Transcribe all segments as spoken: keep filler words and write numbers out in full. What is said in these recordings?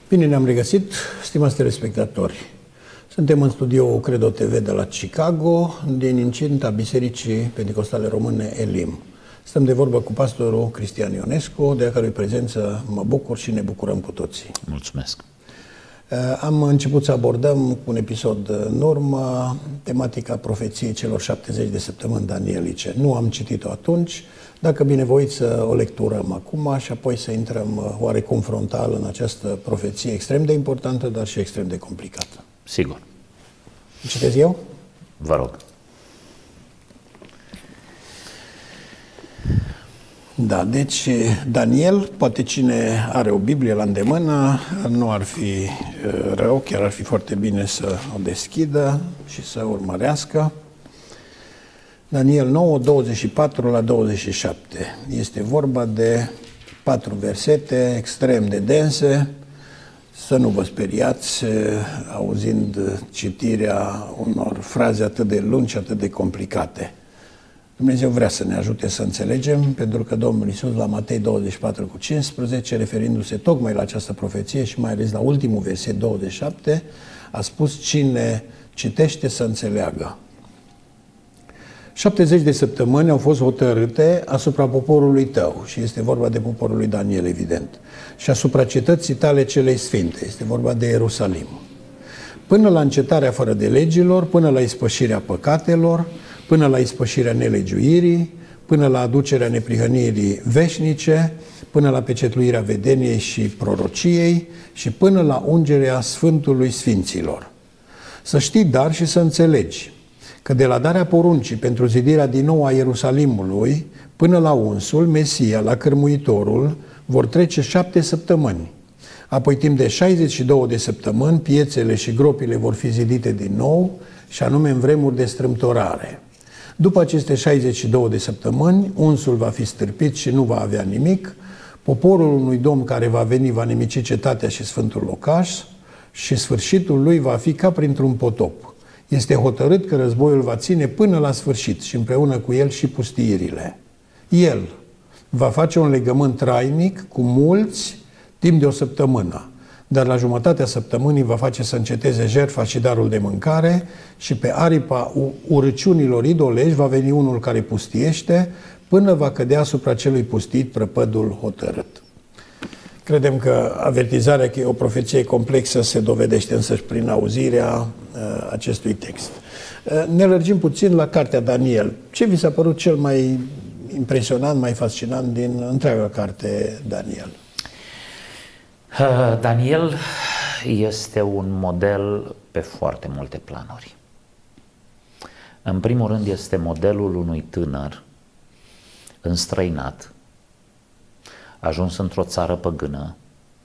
Bine ne-am regăsit, stimați telespectatori. Suntem în studioul Credo T V de la Chicago, din incinta Bisericii Pentecostale Române Elim. Stăm de vorbă cu pastorul Cristian Ionescu, de a cărui prezență mă bucur și ne bucurăm cu toții. Mulțumesc! Am început să abordăm cu un episod în urmă tematica profeției celor șaptezeci de săptămâni danielice. Nu am citit-o atunci, dacă binevoiți să o lecturăm acum și apoi să intrăm oarecum frontal în această profeție extrem de importantă, dar și extrem de complicată. Sigur. Citez eu? Vă rog. Da, deci Daniel, poate cine are o Biblie la îndemână, nu ar fi rău, chiar ar fi foarte bine să o deschidă și să urmărească. Daniel nouă, douăzeci și patru la douăzeci și șapte. Este vorba de patru versete extrem de dense. Să nu vă speriați auzind citirea unor fraze atât de lungi și atât de complicate. Dumnezeu vrea să ne ajute să înțelegem, pentru că Domnul Iisus la Matei douăzeci și patru cu cincisprezece, referindu-se tocmai la această profeție și mai ales la ultimul verset douăzeci și șapte, a spus: cine citește să înțeleagă. șaptezeci de săptămâni au fost hotărâte asupra poporului tău, și este vorba de poporul lui Daniel, evident, și asupra cetății tale celei sfinte, este vorba de Ierusalim. Până la încetarea fără de legilor, până la ispășirea păcatelor, până la ispășirea nelegiuirii, până la aducerea neprihănirii veșnice, până la pecetluirea vedeniei și prorociei și până la ungerea Sfântului Sfinților. Să știi dar și să înțelegi că de la darea poruncii pentru zidirea din nou a Ierusalimului până la unsul, Mesia, la cărmuitorul, vor trece șapte săptămâni. Apoi, timp de șaizeci și două de săptămâni, piețele și gropile vor fi zidite din nou, și anume în vremuri de strâmtorare. După aceste șaizeci și două de săptămâni, unsul va fi stârpit și nu va avea nimic, poporul unui domn care va veni va nimici cetatea și sfântul locaș și sfârșitul lui va fi ca printr-un potop. Este hotărât că războiul va ține până la sfârșit și împreună cu el și pustiirile. El va face un legământ trainic cu mulți timp de o săptămână, dar la jumătatea săptămânii va face să înceteze jertfa și darul de mâncare și pe aripa urăciunilor idolești va veni unul care pustiește până va cădea asupra celui pustit prăpădul hotărât. Credem că avertizarea că e o profeție complexă se dovedește însăși prin auzirea uh, acestui text. Uh, ne lărgim puțin la cartea Daniel. Ce vi s-a părut cel mai impresionant, mai fascinant din întreaga carte Daniel? Daniel este un model pe foarte multe planuri. În primul rând este modelul unui tânăr înstrăinat, ajuns într-o țară păgână,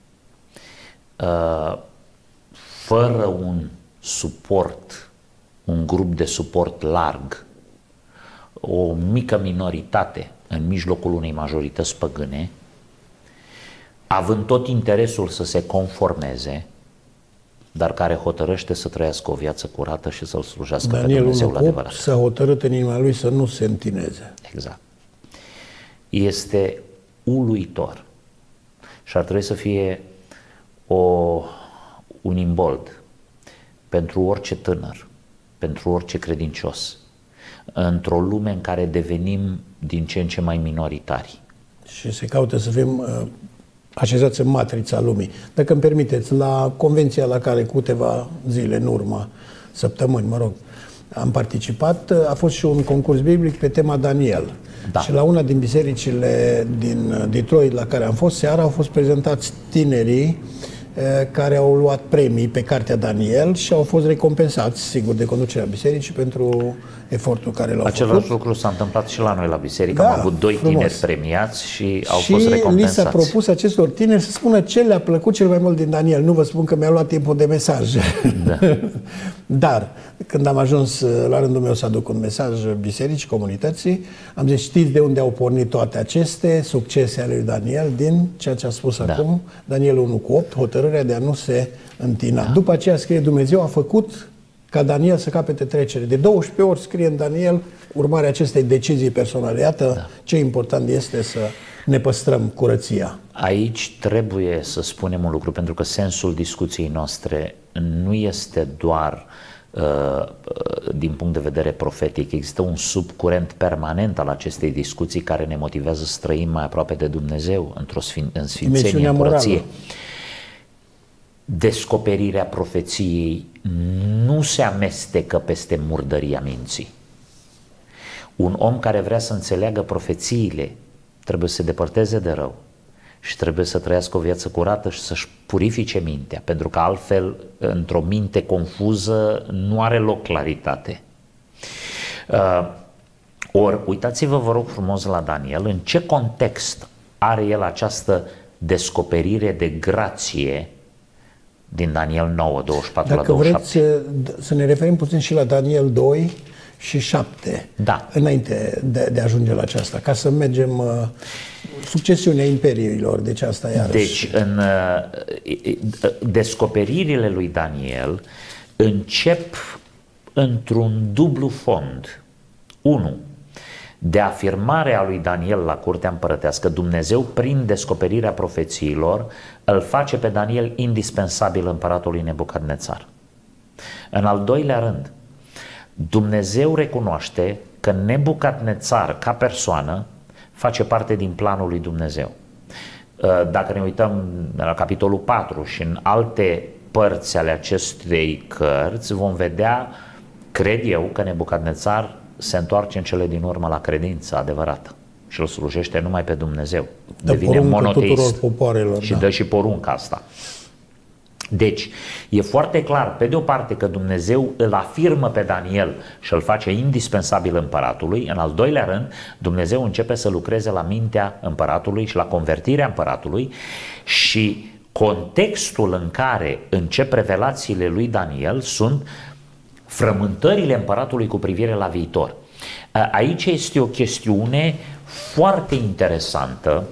fără un suport, un grup de suport larg, o mică minoritate în mijlocul unei majorități păgâne, având tot interesul să se conformeze, dar care hotărăște să trăiască o viață curată și să-L slujească pe Dumnezeul adevărat. S-a hotărât în inima lui să nu se întineze. Exact. Este uluitor și ar trebui să fie o, un imbold pentru orice tânăr, pentru orice credincios, într-o lume în care devenim din ce în ce mai minoritari. Și se caută să fim uh, așezați în matrița lumii. Dacă îmi permiteți, la convenția la care câteva zile în urmă, săptămâni, mă rog, am participat, a fost și un concurs biblic pe tema Daniel. Da. Și la una din bisericile din Detroit la care am fost seara au fost prezentați tinerii care au luat premii pe cartea Daniel și au fost recompensați, sigur, de conducerea bisericii pentru efortul care l-au făcut. Același lucru s-a întâmplat și la noi la biserică. Da, am avut doi frumos. tineri premiați și au și fost recompensați. Și li s-a propus acestor tineri să spună ce le-a plăcut cel mai mult din Daniel. Nu vă spun că mi-a luat timpul de mesaj. Da. Dar când am ajuns la rândul meu să aduc un mesaj bisericii, comunității, am zis: știți de unde au pornit toate aceste succese ale lui Daniel? Din ceea ce a spus da. acum Daniel unu cu opt, hotărârea de a nu se întina. Da. După aceea scrie: Dumnezeu a făcut ca Daniel să capete trecere. De douăsprezece ori scrie în Daniel urmarea acestei decizii personale. Iată da. ce important este să ne păstrăm curăția? Aici trebuie să spunem un lucru, pentru că sensul discuției noastre nu este doar uh, din punct de vedere profetic. Există un subcurent permanent al acestei discuții care ne motivează să trăim mai aproape de Dumnezeu într-o sfin- în sfințenie, în curăție. Descoperirea profeției nu se amestecă peste murdăria minții. Un om care vrea să înțeleagă profețiile trebuie să se depărteze de rău și trebuie să trăiască o viață curată și să-și purifice mintea, pentru că altfel, într-o minte confuză, nu are loc claritate. Uh, ori, uitați-vă, vă rog frumos, la Daniel, în ce context are el această descoperire de grație din Daniel nouă, douăzeci și patru la douăzeci și șapte. Dacă vreți să ne referim puțin și la Daniel doi și șapte, da. Înainte de, de a ajunge la aceasta, ca să mergem uh, succesiunea imperiilor, deci asta iarăși. Deci, în uh, descoperirile lui Daniel încep într-un dublu fond. unu. De afirmare a lui Daniel la curtea împărătească, Dumnezeu, prin descoperirea profețiilor, îl face pe Daniel indispensabil împăratului Nebucadnețar. În al doilea rând, Dumnezeu recunoaște că Nebucadnețar, ca persoană, face parte din planul lui Dumnezeu. Dacă ne uităm la capitolul patru și în alte părți ale acestei cărți, vom vedea, cred eu, că Nebucadnețar se întoarce în cele din urmă la credință adevărată și îl slujește numai pe Dumnezeu. Dă devine monoteist și da. dă și porunca asta. Deci, e foarte clar, pe de o parte, că Dumnezeu îl afirmă pe Daniel și îl face indispensabil împăratului. În al doilea rând, Dumnezeu începe să lucreze la mintea împăratului și la convertirea împăratului, și contextul în care încep revelațiile lui Daniel sunt frământările împăratului cu privire la viitor. Aici este o chestiune foarte interesantă.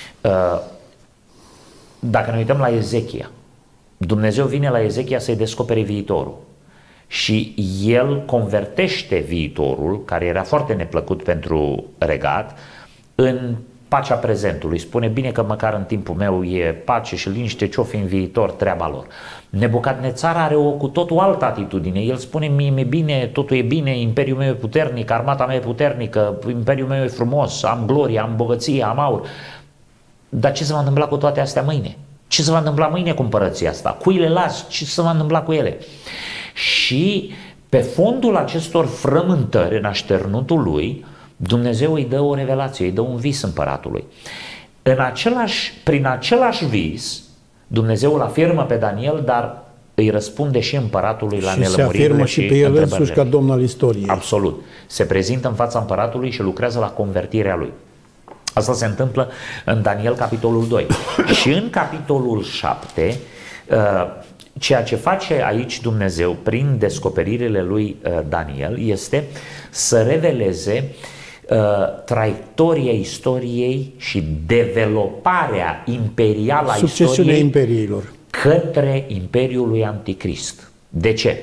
Dacă ne uităm la Ezechia, Dumnezeu vine la Ezechia să-i descopere viitorul și el convertește viitorul, care era foarte neplăcut pentru regat, în pacea prezentului. Spune: bine că măcar în timpul meu e pace și liniște, ce-o fi în viitor, treaba lor. Nebucadnețar are o cu totul altă atitudine. El spune: mie mi-e bine, totul e bine, imperiul meu e puternic, armata mea e puternică, imperiul meu e frumos, am glorie, am bogăție, am aur. Dar ce se va întâmpla cu toate astea mâine? Ce se va întâmpla mâine cu împărăția asta? Cui le las? Ce se va întâmpla cu ele? Și pe fondul acestor frământări în așternutul lui, Dumnezeu îi dă o revelație, îi dă un vis împăratului. În același, prin același vis, Dumnezeu îl afirmă pe Daniel, dar îi răspunde și împăratului la nelămuririle și se afirmă și pe el însuși ca domn al istoriei. Absolut. Se prezintă în fața împăratului și lucrează la convertirea lui. Asta se întâmplă în Daniel capitolul doi. Și în capitolul șapte, ceea ce face aici Dumnezeu prin descoperirile lui Daniel este să reveleze traiectoria istoriei și developarea imperială a istoriei imperiilor către Imperiul lui Anticrist. De ce?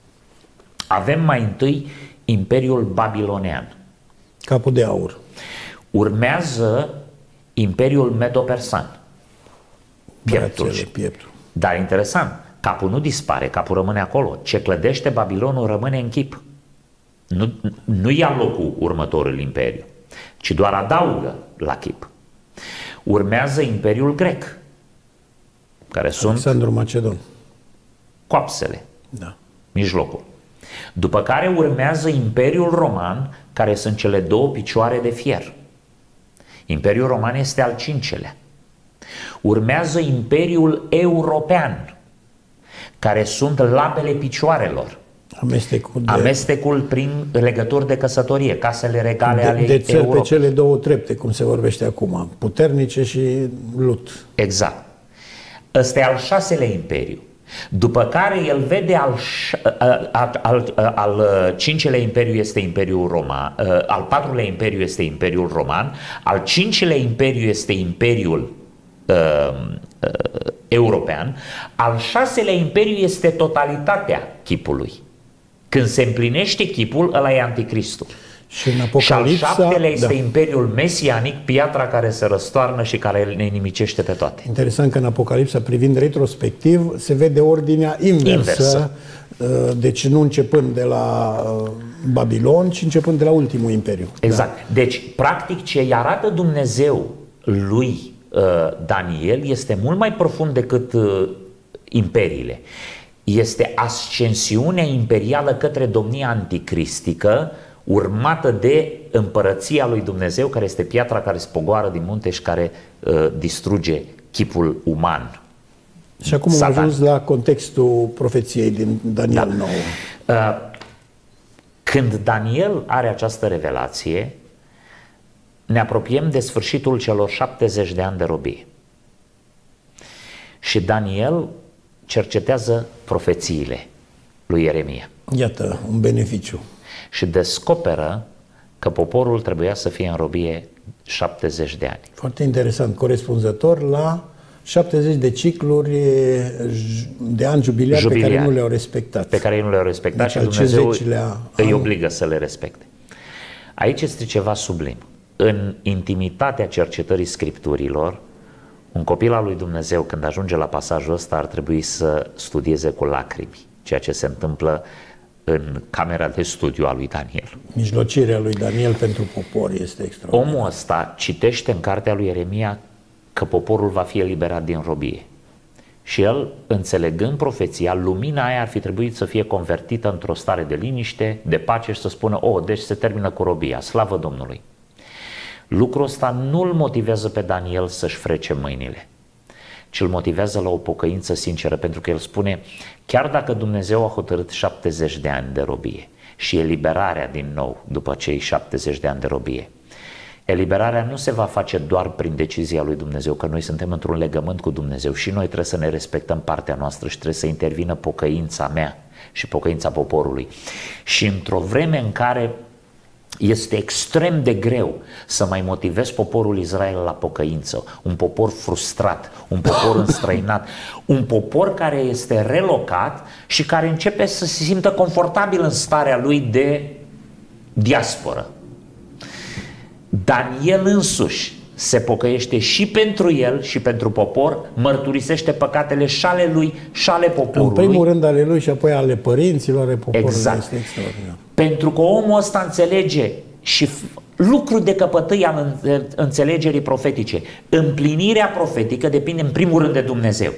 Avem mai întâi Imperiul Babilonean, capul de aur. Urmează Imperiul Medo-Persan, pieptul. pieptul. Dar interesant, capul nu dispare, capul rămâne acolo. Ce clădește Babilonul rămâne în chip. Nu, nu ia locul următorul imperiu, ci doar adaugă la chip. Urmează Imperiul Grec, care sunt Alexandru Macedon, coapsele, da. mijlocul. După care urmează Imperiul Roman, care sunt cele două picioare de fier. Imperiul Roman este al cincelea. Urmează Imperiul European, care sunt labele picioarelor. Amestecul, de, Amestecul prin legături de căsătorie, casele regale de, ale de țări Europei. pe cele două trepte, cum se vorbește acum, puternice și lut. Exact. Ăsta e al șaselea imperiu. După care el vede al, al, al, al cincelea imperiu este Imperiul Roman, al patrulea imperiu este Imperiul Roman, al cincilea imperiu este Imperiul uh, uh, European, al șaselea imperiu este totalitatea chipului. Când se împlinește chipul, ăla e Anticristul. Și în Apocalipsa, și al șaptelea este da. Imperiul Mesianic, piatra care se răstoarnă și care ne inimicește pe toate. Interesant că în Apocalipsa, privind retrospectiv, se vede ordinea inversă, inversă. Deci nu începând de la Babilon, ci începând de la ultimul imperiu. Exact. Da. Deci, practic, ce îi arată Dumnezeu lui Daniel este mult mai profund decât imperiile. Este ascensiunea imperială către domnia anticristică, urmată de împărăția lui Dumnezeu, care este piatra care spogoară din munte și care uh, distruge chipul uman. Și acum am ajuns la contextul profeției din Daniel da. nouă. Uh, când Daniel are această revelație, ne apropiem de sfârșitul celor șaptezeci de ani de robie. Și Daniel cercetează profețiile lui Ieremia. Iată, un beneficiu. Și descoperă că poporul trebuia să fie în robie șaptezeci de ani. Foarte interesant, corespunzător la șaptezeci de cicluri de ani jubiliari, jubiliari pe care nu le-au respectat. Pe care nu le-au respectat deci și Dumnezeu îi obligă să le respecte. Aici este ceva sublim. În intimitatea cercetării Scripturilor, un copil al lui Dumnezeu, când ajunge la pasajul ăsta, ar trebui să studieze cu lacrimi ceea ce se întâmplă în camera de studiu a lui Daniel. Mijlocirea lui Daniel pentru popor este extraordinar. Omul ăsta citește în cartea lui Ieremia că poporul va fi eliberat din robie. Și el, înțelegând profeția, lumina aia ar fi trebuit să fie convertită într-o stare de liniște, de pace și să spună, oh, deci se termină cu robia, slavă Domnului. Lucrul ăsta nu îl motivează pe Daniel să-și frece mâinile, ci îl motivează la o pocăință sinceră, pentru că el spune, chiar dacă Dumnezeu a hotărât șaptezeci de ani de robie și eliberarea din nou după cei șaptezeci de ani de robie, eliberarea nu se va face doar prin decizia lui Dumnezeu, că noi suntem într-un legământ cu Dumnezeu și noi trebuie să ne respectăm partea noastră și trebuie să intervină pocăința mea și pocăința poporului. Și într-o vreme în care este extrem de greu să mai motivezi poporul Israel la pocăință, un popor frustrat, un popor înstrăinat, un popor care este relocat și care începe să se simtă confortabil în starea lui de diasporă. Daniel însuși se pocăiește și pentru el și pentru popor, mărturisește păcatele și ale lui și ale poporului. În primul rând ale lui și apoi ale părinților, ale poporului. Exact. Este extraordinar. Pentru că omul ăsta înțelege și lucru de căpătâi al înțelegerii profetice. Împlinirea profetică depinde în primul rând de Dumnezeu.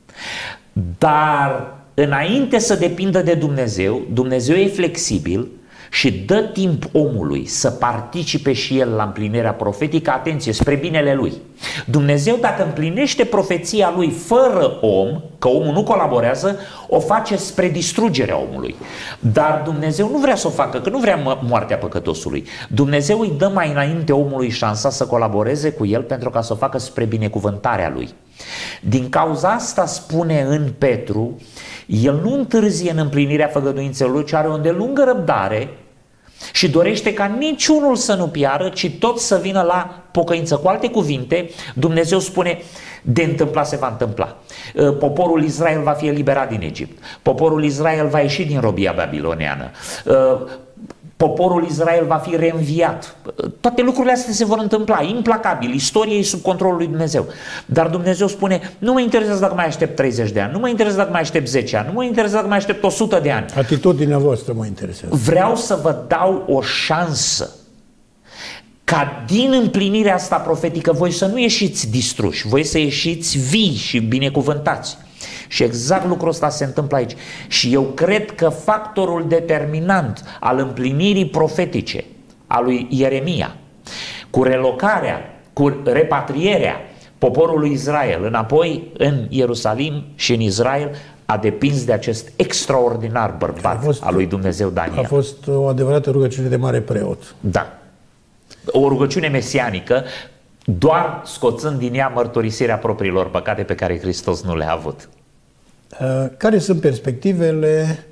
Dar înainte să depindă de Dumnezeu, Dumnezeu e flexibil și dă timp omului să participe și el la împlinirea profetică, atenție, spre binele lui. Dumnezeu, dacă împlinește profeția lui fără om, că omul nu colaborează, o face spre distrugerea omului. Dar Dumnezeu nu vrea să o facă, că nu vrea moartea păcătosului. Dumnezeu îi dă mai înainte omului șansa să colaboreze cu el pentru ca să o facă spre binecuvântarea lui. Din cauza asta spune în Petru, el nu întârzie în împlinirea făgăduințelor lui, ci are o îndelungă răbdare și dorește ca niciunul să nu piară, ci tot să vină la pocăință. Cu alte cuvinte, Dumnezeu spune, de întâmpla se va întâmpla. Poporul Israel va fi eliberat din Egipt. Poporul Israel va ieși din robia babiloniană. Poporul Israel va fi reînviat. Toate lucrurile astea se vor întâmpla, implacabil. Istoria e sub controlul lui Dumnezeu. Dar Dumnezeu spune, nu mă interesează dacă mai aștept treizeci de ani, nu mă interesează dacă mai aștept zece ani, nu mă interesează dacă mai aștept o sută de ani. Atitudinea voastră mă interesează. Vreau să vă dau o șansă ca din împlinirea asta profetică voi să nu ieșiți distruși, voi să ieșiți vii și binecuvântați. Și exact lucrul ăsta se întâmplă aici. Și eu cred că factorul determinant al împlinirii profetice a lui Ieremia, cu relocarea, cu repatrierea poporului Israel înapoi în Ierusalim și în Israel, a depins de acest extraordinar bărbat fost, al lui Dumnezeu Daniel. A fost o adevărată rugăciune de mare preot. Da. O rugăciune mesianică, doar scoțând din ea mărturisirea propriilor păcate pe care Hristos nu le-a avut. Care sunt perspectivele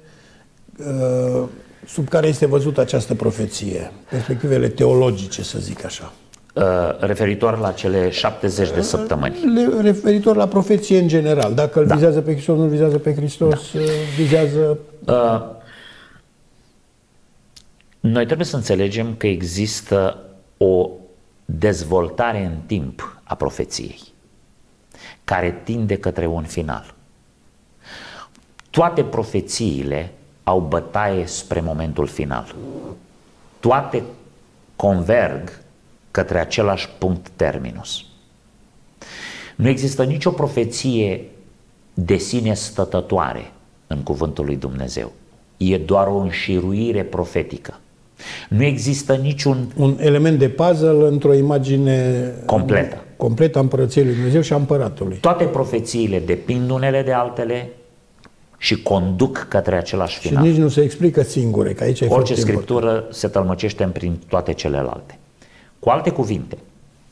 sub care este văzută această profeție? Perspectivele teologice, să zic așa. Referitor la cele șaptezeci de săptămâni. Referitor la profeție în general. Dacă îl da. vizează pe Hristos, nu vizează pe Hristos, da. vizează... Noi trebuie să înțelegem că există o dezvoltare în timp a profeției, care tinde către un final. Toate profețiile au bătaie spre momentul final. Toate converg către același punct terminus. Nu există nicio profeție de sine stătătoare în cuvântul lui Dumnezeu. E doar o înșiruire profetică. Nu există niciun... Un element de puzzle într-o imagine completă. completă a Împărăției lui Dumnezeu și a Împăratului. Toate profețiile depind unele de altele și conduc către același final. Și nici nu se explică singure, că aici e Orice foarte scriptură important. se tălmăcește prin toate celelalte. Cu alte cuvinte,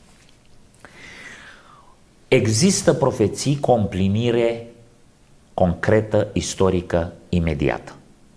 există profeții cu o împlinire concretă, istorică, imediată.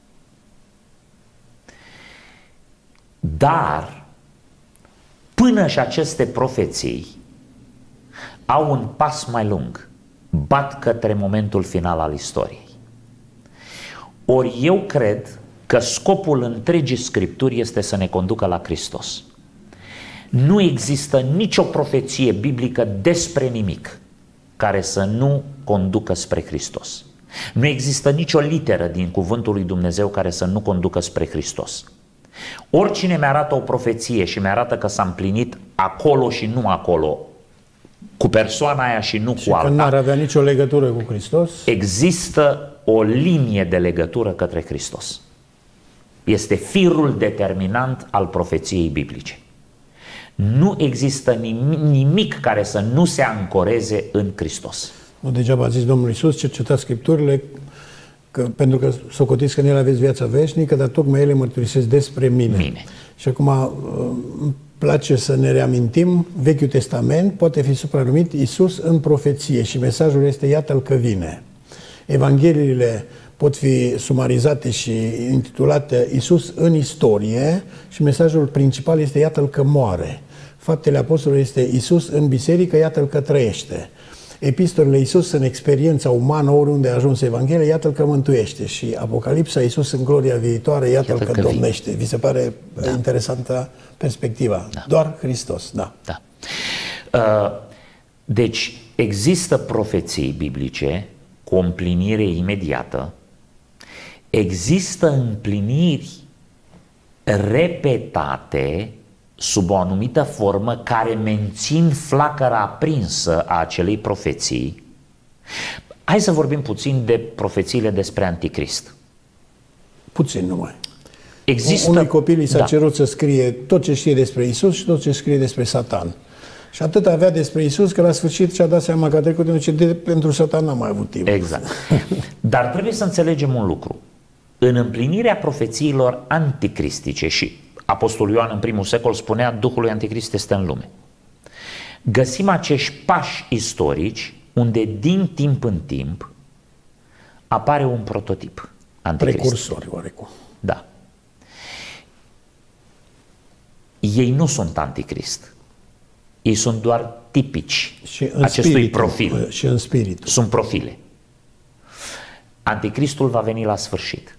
Dar, până și aceste profeții au un pas mai lung, bat către momentul final al istoriei. Ori eu cred că scopul întregii Scripturi este să ne conducă la Hristos. Nu există nicio profeție biblică despre nimic care să nu conducă spre Hristos. Nu există nicio literă din cuvântul lui Dumnezeu care să nu conducă spre Hristos. Oricine mi-arată o profeție și mi-arată că s-a împlinit acolo și nu acolo, cu persoana aia și nu și cu alta, că n-ar avea nicio legătură cu Hristos, există o linie de legătură către Hristos. Este firul determinant al profeției biblice. Nu există nimic, nimic care să nu se ancoreze în Hristos. Nu degeaba a zis Domnul Iisus, cercetați Scripturile, că, pentru că socotiți că în ele aveți viața veșnică, dar tocmai ele mărturisesc despre mine. mine. Și acum îmi place să ne reamintim, Vechiul Testament poate fi supranumit Iisus în profeție și mesajul este iată-l că vine. Evangheliile pot fi sumarizate și intitulate Iisus în istorie și mesajul principal este iată-l că moare. Faptele Apostolului este Iisus în biserică, iată-l că trăiește. Epistolele Iisus în experiența umană, oriunde a ajuns Evanghelia, iată-l că mântuiește. Și Apocalipsa Iisus în gloria viitoare, iată-l că, că domnește. Vi se pare da. interesantă perspectiva? Da. Doar Hristos, da. da. Uh, deci există profeții biblice cu o împlinire imediată, există împliniri repetate sub o anumită formă care mențin flacăra aprinsă a acelei profeții. Hai să vorbim puțin de profețiile despre Anticrist. Puțin numai. Există... Unui copil i s-a da. cerut să scrie tot ce știe despre Isus și tot ce scrie despre Satan. Și atât avea despre Isus că la sfârșit și-a dat seama că a trecut de de pentru Satan n-a mai avut timp. Exact. Dar trebuie să înțelegem un lucru. În împlinirea profețiilor anticristice, și Apostolul Ioan în primul secol spunea Duhul lui Anticrist este în lume, găsim acești pași istorici unde din timp în timp apare un prototip anticrist. Precursori, oarecum. Da. Ei nu sunt anticrist. Ei sunt doar tipici și în acestui spiritul, profil. Și în spiritul. Sunt profile. Anticristul va veni la sfârșit.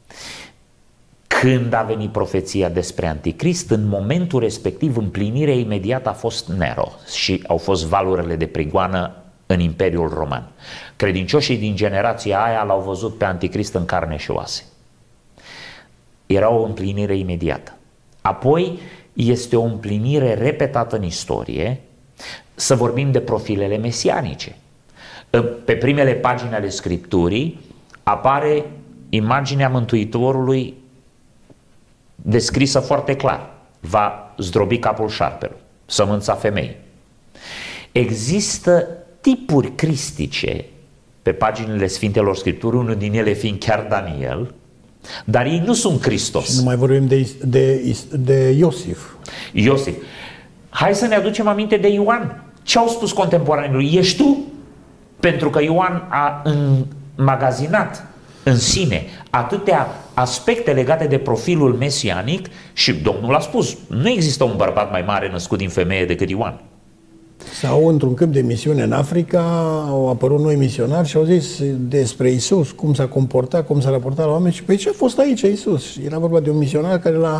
Când a venit profeția despre Anticrist, în momentul respectiv împlinirea imediată a fost Nero și au fost valurile de prigoană în Imperiul Roman. Credincioșii din generația aia l-au văzut pe Anticrist în carne și oase. Era o împlinire imediată. Apoi este o împlinire repetată în istorie, să vorbim de profilele mesianice. Pe primele pagini ale Scripturii apare imaginea Mântuitorului descrisă foarte clar. Va zdrobi capul șarpelui, sămânța femeii. Există tipuri cristice pe paginile Sfintelor Scripturi, unul din ele fiind chiar Daniel, dar ei nu sunt Hristos. Și nu mai vorbim de, de, de Iosif. Iosif. Hai să ne aducem aminte de Ioan. Ce au spus contemporanilor? Ești tu? Pentru că Ioan a înmagazinat în sine atâtea aspecte legate de profilul mesianic și Domnul a spus, nu există un bărbat mai mare născut din femeie decât Ioan. Sau într-un câmp de misiune în Africa au apărut noi misionari și au zis despre Isus, cum s-a comportat, cum s-a raportat la oameni și pe ce a fost aici Isus. Era vorba de un misionar care l-a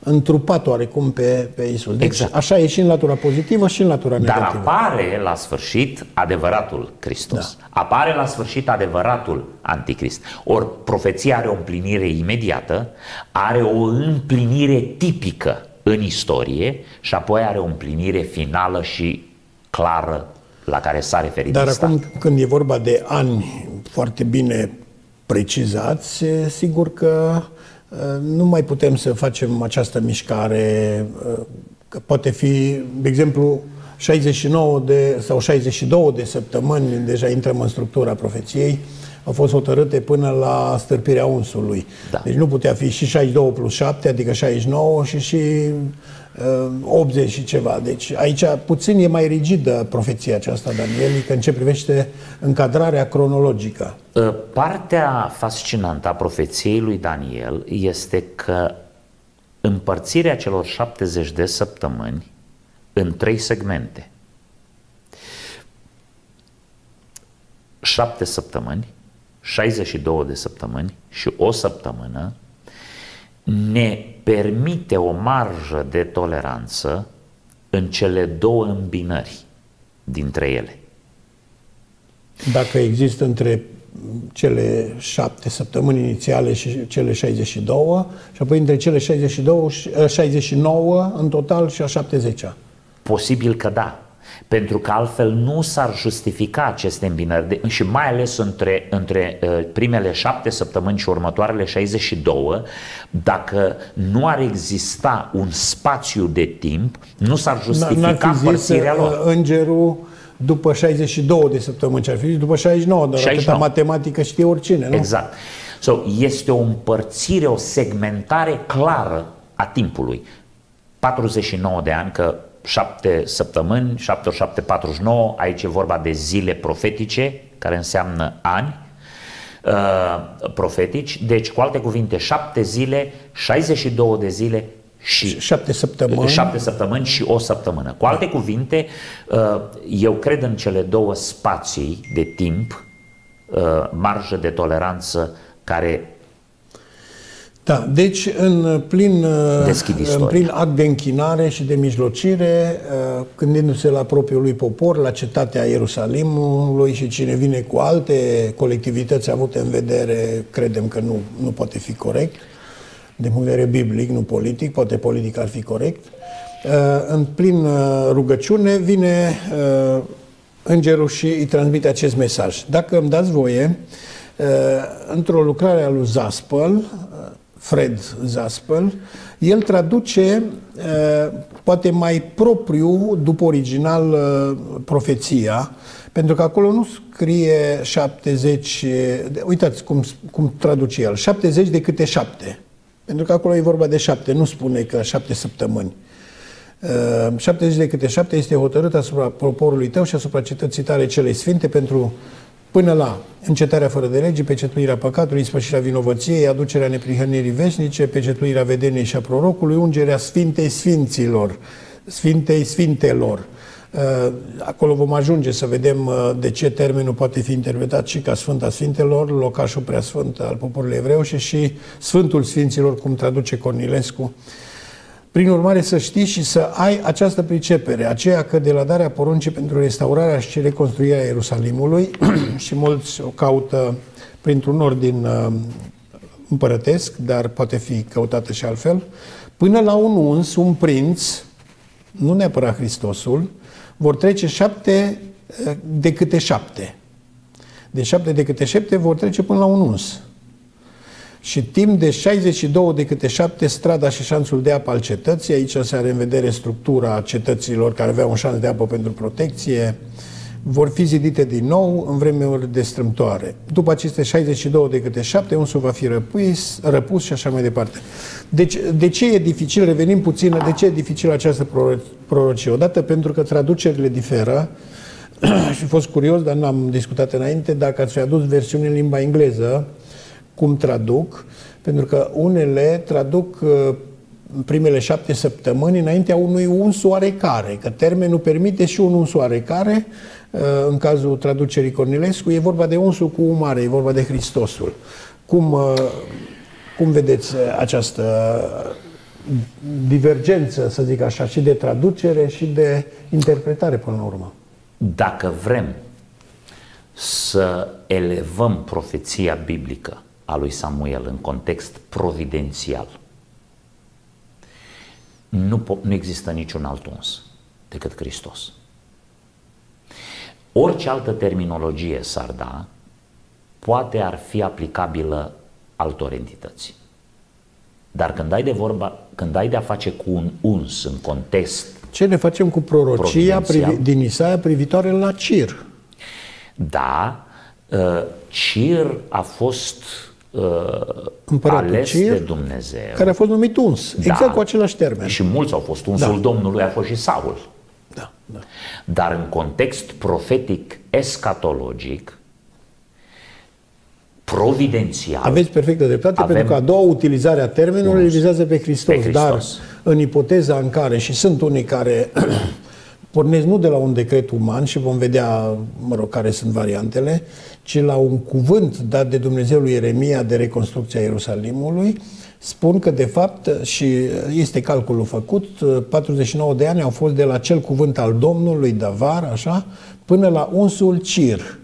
întrupat oarecum pe, pe Iisus. Deci exact. Așa e și în latura pozitivă și în latura negativă. Dar apare la sfârșit adevăratul Hristos. Da. Apare la sfârșit adevăratul Anticrist. Ori profeția are o împlinire imediată, are o împlinire tipică în istorie și apoi are o împlinire finală și clară la care s-a referit. Dar acum, când e vorba de ani foarte bine precizați, sigur că nu mai putem să facem această mișcare, că poate fi, de exemplu, șaizeci și nouă de, sau șaizeci și două de săptămâni, deja intrăm în structura profeției, au fost hotărâte până la stârpirea unsului. Da. Deci nu putea fi și șaizeci și doi plus șapte, adică șaizeci și nouă și și uh, optzeci și ceva. Deci aici puțin e mai rigidă profeția aceasta danielică în ce privește încadrarea cronologică. Partea fascinantă a profeției lui Daniel este că împărțirea celor șaptezeci de săptămâni în trei segmente. Șapte săptămâni, șaizeci și două de săptămâni și o săptămână ne permite o marjă de toleranță în cele două îmbinări dintre ele. Dacă există între cele șapte săptămâni inițiale și cele șaizeci și două și apoi între cele șaizeci și două, șaizeci și nouă în total și a șaptezecea. Posibil că da. Pentru că altfel nu s-ar justifica aceste îmbinări de, și mai ales între, între uh, primele șapte săptămâni și următoarele șaizeci și două, dacă nu ar exista un spațiu de timp, nu s-ar justifica împărțirea lor. Îngerul după șaizeci și două de săptămâni, ce ar fi după șaizeci și nouă, dar atâta matematică știe oricine, nu? Exact. So, este o împărțire, o segmentare clară a timpului. patruzeci și nouă de ani, că șapte săptămâni, șapte ori șapte, patruzeci și nouă, aici e vorba de zile profetice, care înseamnă ani uh, profetici. Deci, cu alte cuvinte, șapte zile, șaizeci și două de zile și șapte săptămâni. șapte săptămâni și o săptămână. Cu alte cuvinte, uh, eu cred în cele două spații de timp, uh, marjă de toleranță care... Da, deci în plin, în plin act de închinare și de mijlocire, gândindu-se la propriul lui popor, la cetatea Ierusalimului și cine vine cu alte colectivități avute în vedere, credem că nu, nu poate fi corect, de punct de vedere biblic, nu politic, poate politic ar fi corect. În plin rugăciune vine îngerul și îi transmite acest mesaj. Dacă îmi dați voie, într-o lucrare a lui Zaspel, Fred Zaspel, el traduce poate mai propriu după original profeția, pentru că acolo nu scrie șaptezeci, uitați cum, cum traduce el, șaptezeci de câte șapte, pentru că acolo e vorba de șapte, nu spune că șapte săptămâni. șaptezeci de câte șapte este hotărât asupra poporului tău și asupra cetății tale celei sfinte pentru până la încetarea fără de lege, pecetuirea păcatului, ispășirea vinovăției, aducerea neprihănirii veșnice, pecetuirea vedeniei și a prorocului, ungerea Sfintei Sfinților, Sfintei Sfintelor. Acolo vom ajunge să vedem de ce termenul poate fi interpretat și ca Sfânta Sfintelor, locașul preasfânt al poporului evreu și și Sfântul Sfinților, cum traduce Cornilescu. Prin urmare, să știi și să ai această pricepere, aceea că de la darea poruncii pentru restaurarea și reconstruirea Ierusalimului, și mulți o caută printr-un ordin uh, împărătesc, dar poate fi căutată și altfel, până la un uns, un prinț, nu neapărat Hristosul, vor trece șapte uh, de câte șapte. De șapte de câte șapte vor trece până la un uns. Și timp de șaizeci și două de câte șapte, strada și șanțul de apă al cetății, aici se are în vedere structura cetăților care aveau un șanț de apă pentru protecție, vor fi zidite din nou în vremuri de strâmtoare. După aceste șaizeci și două de câte șapte, unsul va fi răpus, răpus și așa mai departe. Deci, de ce e dificil, revenim puțin, de ce e dificil această prorocie? Odată pentru că traducerile diferă, și fost curios, dar n-am discutat înainte, dacă ați fi adus versiuni în limba engleză, cum traduc, pentru că unele traduc uh, primele șapte săptămâni înaintea unui uns oarecare, că termenul permite și un uns oarecare, uh, în cazul traducerii Cornilescu, e vorba de unsul cu U mare, e vorba de Hristosul. Cum, uh, cum vedeți această divergență, să zic așa, și de traducere și de interpretare până la urmă. Dacă vrem să elevăm profeția biblică a lui Samuel în context providențial, nu, nu există niciun alt uns decât Hristos. Orice altă terminologie s-ar da, poate ar fi aplicabilă altor entități. Dar când ai de vorba, când ai de a face cu un uns în context, ce ne facem cu prorocia privi, din Isaia privitoare la Cir? Da, Cir a fost Împăratul ales Cir, de Dumnezeu, care a fost numit uns, da, exact cu același termen. Și mulți au fost. Unsul da. Domnului a fost și Saul. Da, da. Dar în context profetic escatologic, providențial, aveți perfectă dreptate, avem pentru că a doua utilizare a termenului vizează pe Hristos, pe Hristos. Dar în ipoteza în care, și sunt unii care pornesc nu de la un decret uman și vom vedea, mă rog, care sunt variantele, ci la un cuvânt dat de Dumnezeu lui Ieremia de reconstrucția Ierusalimului, spun că de fapt, și este calculul făcut, patruzeci și nouă de ani au fost de la cel cuvânt al Domnului, Davar, așa, până la unsul Cir.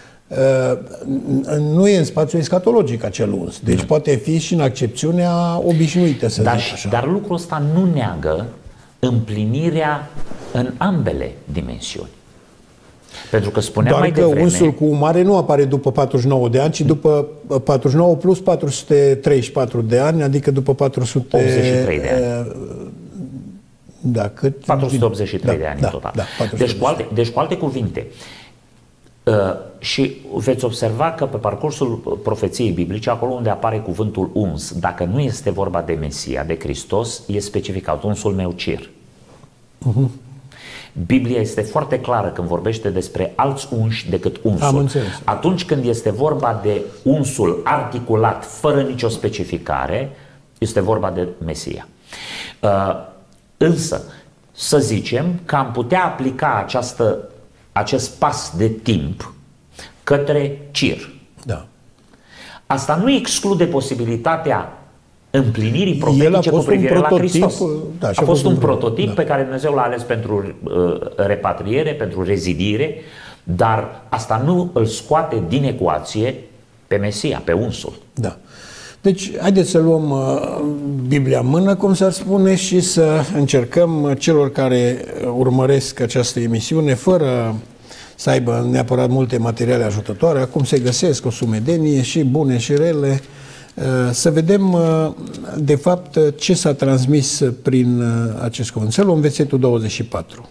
Nu e în spațiu escatologic acel uns, deci nu. Poate fi și în accepțiunea obișnuită, să dar, zic așa. Dar lucrul ăsta nu neagă împlinirea în ambele dimensiuni. Pentru că spuneam Doar mai că devreme, unsul cu mare nu apare după patruzeci și nouă de ani, ci după patruzeci și nouă plus patru sute treizeci și patru de ani, adică după patru sute optzeci și trei de ani. Da, cât? patru sute optzeci și trei da, de ani da, în total. Da, deci, cu alte, deci, cu alte cuvinte, uh, și veți observa că pe parcursul profeției biblice, acolo unde apare cuvântul uns, dacă nu este vorba de Mesia, de Hristos, e specificat unsul meu Cir. Uh-huh. Biblia este foarte clară când vorbește despre alți unși decât unsul. Am înțeles. Atunci când este vorba de unsul articulat fără nicio specificare, este vorba de Mesia. Uh, însă, să zicem că am putea aplica această, acest pas de timp către Cir. Da. Asta nu exclude posibilitatea împlinirii profetice cu privire la Hristos. Da, a, a fost un, un prototip da. pe care Dumnezeu l-a ales pentru uh, repatriere, pentru rezidire, dar asta nu îl scoate din ecuație pe Mesia, pe unsul. Da. Deci, haideți să luăm uh, Biblia în mână, cum s-ar spune, și să încercăm celor care urmăresc această emisiune, fără să aibă neapărat multe materiale ajutătoare, acum se găsesc o sumedenie și bune și rele, să vedem de fapt ce s-a transmis prin acest cuvânt. Să luăm versetul douăzeci și patru.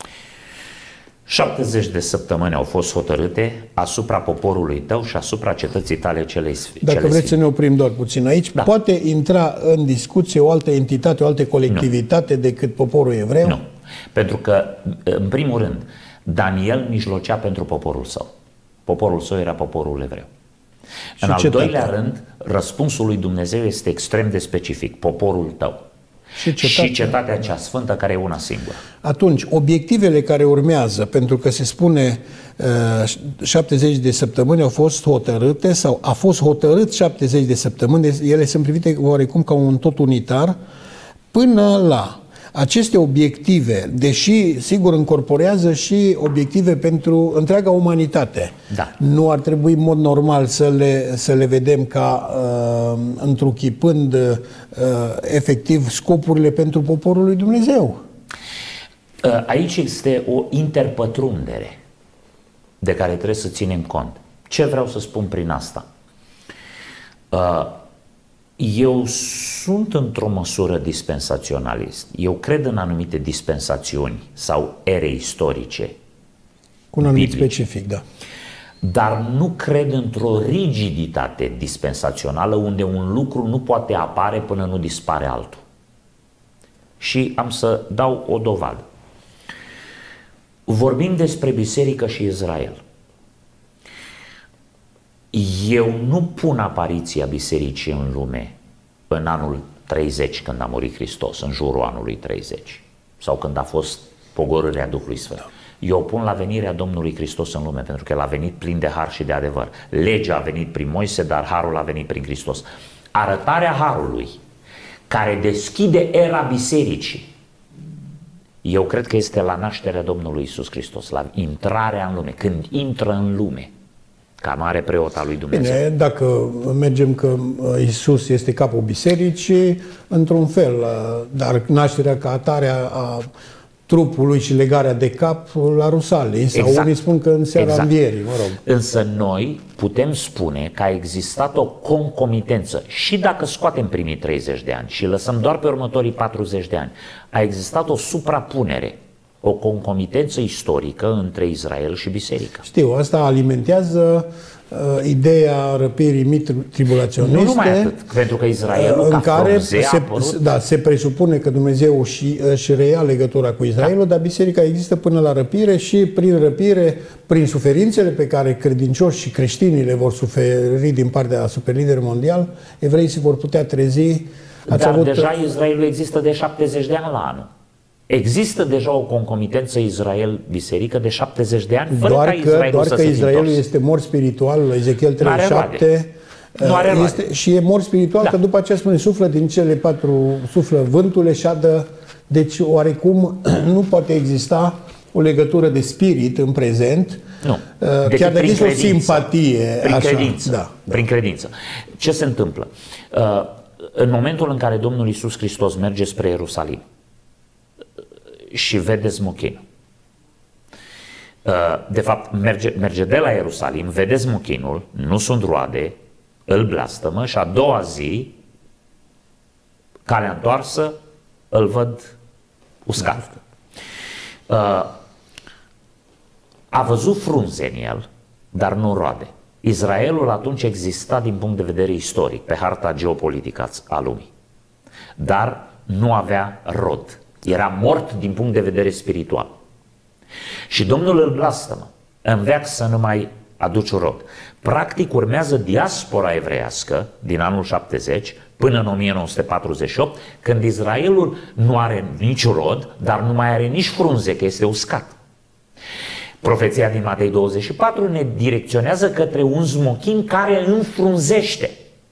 șaptezeci de săptămâni au fost hotărâte asupra poporului tău și asupra cetății tale celei sfinte. Dacă vreți să ne oprim doar puțin aici, da. Poate intra în discuție o altă entitate, o altă colectivitate nu. decât poporul evreu? Nu. Pentru că, în primul rând, Daniel mijlocea pentru poporul său. Poporul său era poporul evreu. Și în al cetatea. doilea rând, răspunsul lui Dumnezeu este extrem de specific. Poporul tău. Și cetatea, și cetatea cea sfântă, care e una singură. Atunci, obiectivele care urmează, pentru că se spune uh, șaptezeci de săptămâni au fost hotărâte, sau a fost hotărât șaptezeci de săptămâni, ele sunt privite oarecum ca un tot unitar, până la aceste obiective, deși, sigur, încorporează și obiective pentru întreaga umanitate. Da. Nu ar trebui, în mod normal, să le, să le vedem ca uh, întruchipând uh, efectiv scopurile pentru poporul lui Dumnezeu. Aici este o interpătrundere de care trebuie să ținem cont. Ce vreau să spun prin asta? Eu sunt într-o măsură dispensaționalist. Eu cred în anumite dispensațiuni sau ere istorice. Cu un anumit specific, da. Dar nu cred într-o rigiditate dispensațională unde un lucru nu poate apare până nu dispare altul. Și am să dau o dovadă. Vorbim despre biserică și Israel. Eu nu pun apariția bisericii în lume în anul treizeci, când a murit Hristos, în jurul anului treizeci, sau când a fost pogorârea Duhului Sfânt. Da. Eu o pun la venirea Domnului Hristos în lume, pentru că El a venit plin de har și de adevăr. Legea a venit prin Moise, dar harul a venit prin Hristos. Arătarea harului care deschide era bisericii, eu cred că este la nașterea Domnului Iisus Hristos, la intrarea în lume, când intră în lume, ca mare preot al lui Dumnezeu. Bine, dacă mergem că Iisus este capul bisericii, într-un fel, dar nașterea ca atare a trupului și legarea de cap la Rusalii, sau exact. Unii spun că în seara exact. Învierii, mă rog. Însă noi putem spune că a existat o concomitență, și dacă scoatem primii treizeci de ani și lăsăm doar pe următorii patruzeci de ani, a existat o suprapunere, o concomitență istorică între Israel și biserică. Știu, asta alimentează uh, ideea răpirii mit-tribulaționiste. Nu numai atât, pentru că Israelul în ca care se, da, se presupune că Dumnezeu și, își reia legătura cu Israelul, da. Dar biserica există până la răpire și prin răpire, prin suferințele pe care credincioși și creștinii le vor suferi din partea superliderului mondial, evreii se vor putea trezi. Dar avut... deja Israelul există de șaptezeci de ani la anul. Există deja o concomitență Israel-biserică de șaptezeci de ani, fără doar ca Israelul că, doar să că se Israelul întors. este mort spiritual, la Ezechiel treizeci și șapte, nu are este, și e mort spiritual, da. Că după aceea spune, suflă din cele patru, suflă vântul, eșadă, deci oarecum nu poate exista o legătură de spirit în prezent, nu. Deci chiar dacă există o simpatie. Prin așa, credință. Da, prin credință. Ce se întâmplă? În momentul în care Domnul Iisus Hristos merge spre Ierusalim și vede smochinul, de fapt merge, merge de la Ierusalim, vede smochinul, nu sunt roade, îl blastămă și a doua zi, calea întoarsă, îl văd uscat. A văzut frunze în el, dar nu roade. Israelul atunci exista din punct de vedere istoric, pe harta geopolitică a lumii, dar nu avea rod. Era mort din punct de vedere spiritual. Și Domnul îl blastămă, în veac să nu mai aduci rod. Practic urmează diaspora evreiască din anul șaptezeci până în o mie nouă sute patruzeci și opt, când Israelul nu are nici rod, dar nu mai are nici frunze, că este uscat. Profeția din Matei douăzeci și patru ne direcționează către un smochin care înfrunzește.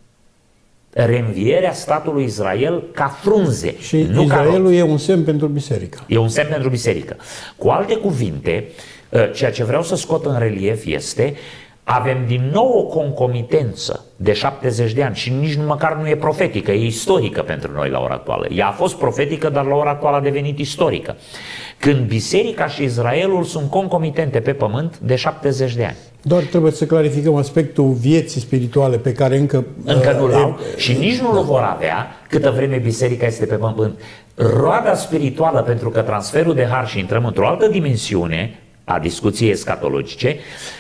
Reînvierea statului Israel ca frunze. Și nu Israelul e un semn pentru biserică. E un semn pentru biserică. Cu alte cuvinte, ceea ce vreau să scot în relief este, avem din nou o concomitență de șaptezeci de ani și nici măcar nu e profetică, e istorică pentru noi la ora actuală. Ea a fost profetică, dar la ora actuală a devenit istorică. Când biserica și Israelul sunt concomitente pe pământ de șaptezeci de ani. Doar trebuie să clarificăm aspectul vieții spirituale pe care încă... Încă nu l-au și nici nu l vor avea câtă vreme biserica este pe pământ. Roada spirituală, pentru că transferul de har și intrăm într-o altă dimensiune a discuției escatologice,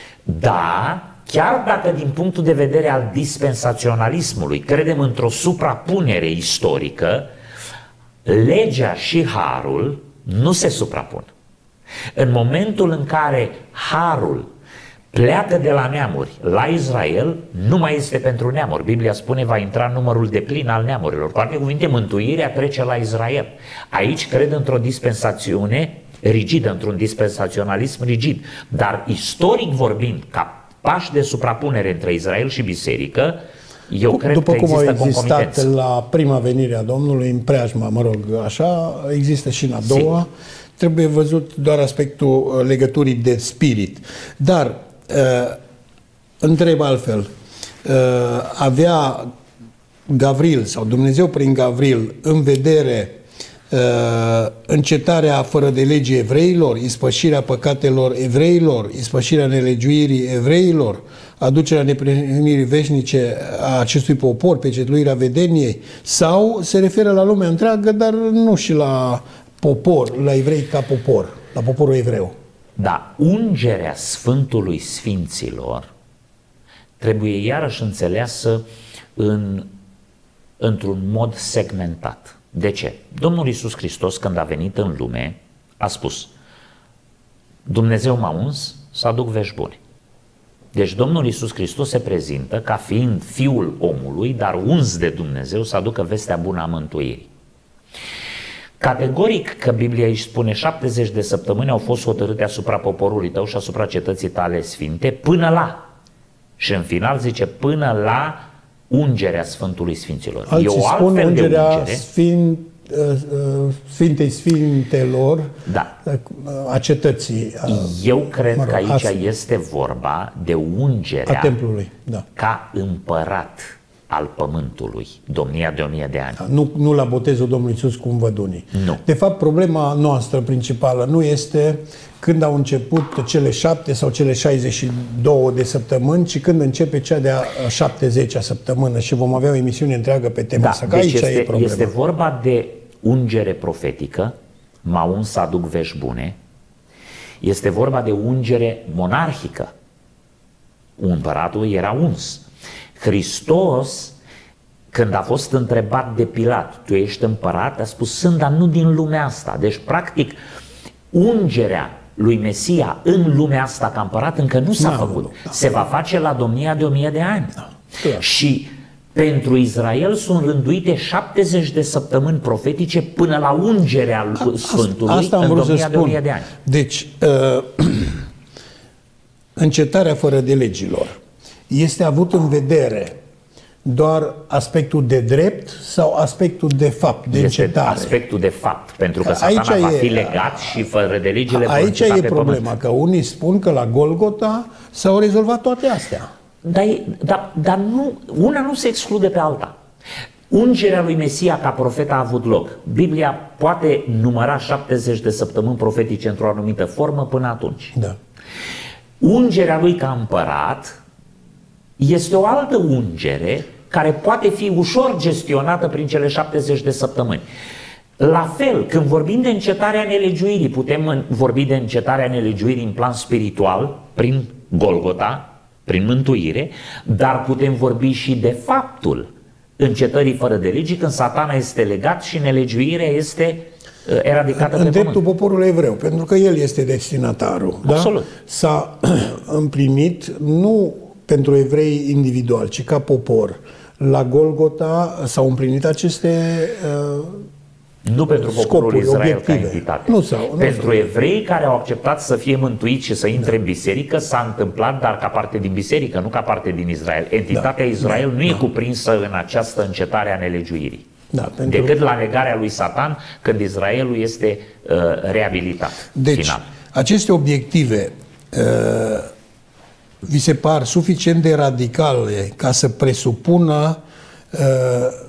da, chiar dacă din punctul de vedere al dispensaționalismului credem într-o suprapunere istorică, legea și harul nu se suprapun. În momentul în care harul pleacă de la neamuri la Israel, nu mai este pentru neamuri. Biblia spune, va intra în numărul deplin al neamurilor. Cu alte cuvinte, mântuirea trece la Israel. Aici cred într-o dispensațiune rigidă, într-un dispensaționalism rigid. Dar istoric vorbind, ca pași de suprapunere între Israel și biserică, eu cred După că cum există au existat concomitență. la prima venire a Domnului, în preajma, mă rog, așa, există și în a doua. Sigur. Trebuie văzut doar aspectul legăturii de spirit. Dar, uh, întreb altfel, uh, avea Gavril sau Dumnezeu prin Gavril în vedere uh, încetarea fără de lege evreilor, ispășirea păcatelor evreilor, ispășirea nelegiuirii evreilor, aducerea neprihănirii veșnice a acestui popor, pecetluirea vedeniei, sau se referă la lumea întreagă, dar nu și la popor, la evrei ca popor, la poporul evreu? Da, ungerea Sfântului Sfinților trebuie iarăși înțeleasă în, într-un mod segmentat. De ce? Domnul Iisus Hristos, când a venit în lume, a spus: Dumnezeu m-a uns să aduc vești bune. Deci Domnul Iisus Hristos se prezintă ca fiind Fiul omului, dar uns de Dumnezeu să aducă vestea bună a mântuirii. Categoric că Biblia își spune șaptezeci de săptămâni au fost hotărâte asupra poporului tău și asupra cetății tale sfinte până la. Și în final zice până la ungerea Sfântului Sfinților. Alții e o spun altfel ungerea de ungere. Sfânt, Sfintei Sfintelor, Da. a cetății. A, Eu cred mă rog, că aici asta. este vorba de ungerea A templului, da. ca împărat al pământului, domnia de o mie de ani. Da, nu, nu la botezul Domnului Iisus cum văd unii. Nu. De fapt, problema noastră principală nu este când au început cele șapte sau cele șaizeci și două de săptămâni, ci când începe cea de-a șaptezecea săptămână și vom avea o emisiune întreagă pe tema Da, asta. Că deci aici este, e problema. este vorba de ungere profetică, m-a uns să aduc vești bune, este vorba de ungere monarhică. Împăratul era uns. Hristos, când a fost întrebat de Pilat, tu ești împărat, a spus, sunt, dar nu din lumea asta. Deci, practic, ungerea lui Mesia în lumea asta ca împărat încă nu s-a Da, făcut. nu, da. Se va face la domnia de o mie de ani. Da, clar. Și pentru Israel sunt rânduite șaptezeci de săptămâni profetice până la ungerea lui Sfântului asta am în vrut să domnia de o spun. mie de ani. Deci, uh, încetarea fără de legilor este avut în vedere doar aspectul de drept sau aspectul de fapt, de Este încetare? aspectul de fapt, pentru că, Că Satana aici va e- fi legat și fără de legile vor Aici înceta e pe problema, pământ. că unii spun că la Golgota s-au rezolvat toate astea. Dar, e- dar, dar nu, una nu se exclude pe alta. Ungerea lui Mesia ca profet a avut loc. Biblia poate număra șaptezeci de săptămâni profetice într-o anumită formă până atunci. Da. Ungerea lui ca împărat este o altă ungere care poate fi ușor gestionată prin cele șaptezeci de săptămâni. La fel, când vorbim de încetarea nelegiuirii, putem în- vorbi de încetarea nelegiuirii în plan spiritual, prin Golgota, prin mântuire, dar putem vorbi și de faptul încetării fără de legi, când Satana este legat și nelegiuirea este uh, eradicată În pe dreptul pământ. poporului evreu, pentru că el este destinatarul. Absolut. Da? S-a împlinit nu pentru evrei individual, ci ca popor. La Golgota s-au împlinit aceste uh, Nu pentru poporul scopuri, Israel obiective. ca entitate. Nu s-au- nu pentru s-au. evrei care au acceptat să fie mântuiți și să intre în biserică, s-a întâmplat, dar ca parte din biserică, nu ca parte din Israel. Entitatea Da, Israel da, nu e da. cuprinsă în această încetare a nelegiuirii. Da, pentru- Decât la negarea lui Satan, când Israelul este uh, reabilitat. Deci, final. aceste obiective uh, vi se par suficient de radicale ca să presupună uh,